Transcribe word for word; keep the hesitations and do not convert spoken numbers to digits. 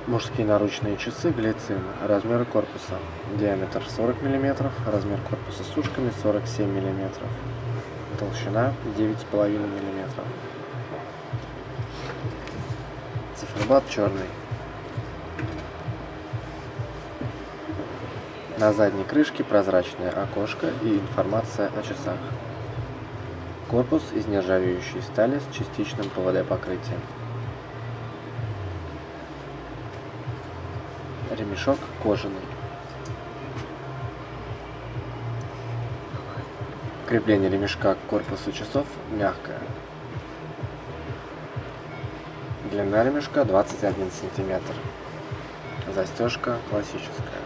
Мужские наручные часы Глицин. Размеры корпуса. Диаметр сорок миллиметров, размер корпуса с ушками сорок семь миллиметров. Толщина девять с половиной миллиметров. Циферблат черный. На задней крышке прозрачное окошко и информация о часах. Корпус из нержавеющей стали с частичным пэ вэ дэ покрытием. Ремешок кожаный. Крепление ремешка к корпусу часов мягкое. Длина ремешка двадцать один сантиметр. Застежка классическая.